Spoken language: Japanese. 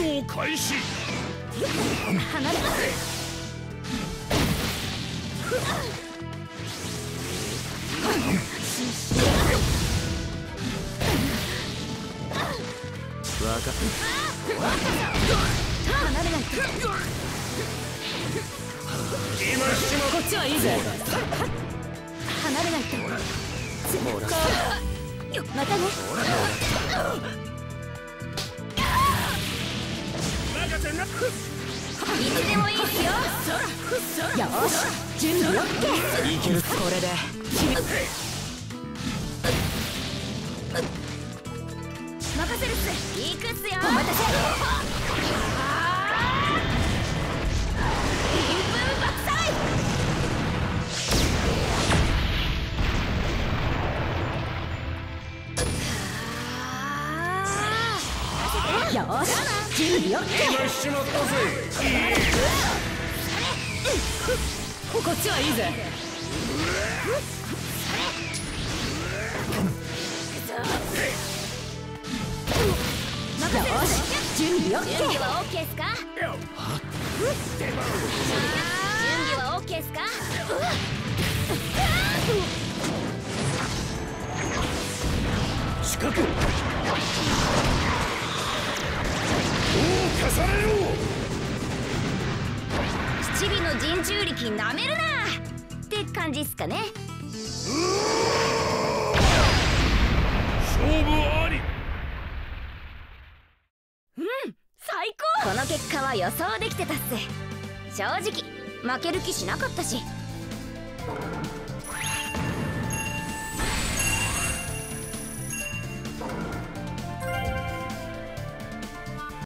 動開始。 離れ。 わかった。 離れないと。 今しまこっちはいいぜ。離れないと。 もらった。 またね。 任せな。 いつでもいいですよ。よし、準備オッケー。 いける。 これで任せるっす。行くっすよ。お待たせ。インプン爆災。よし、準備オッケー。 今しまったぜ。 こっちはいいぜ。よし、準備オッケー。準備はオッケーっすか？準備はオッケーっすか？ 近く。どうかされよ。 七尾の陣中力なめるなって感じっすかね。 勝負あり。 最高。この結果は予想できてたっす。正直負ける気しなかったし。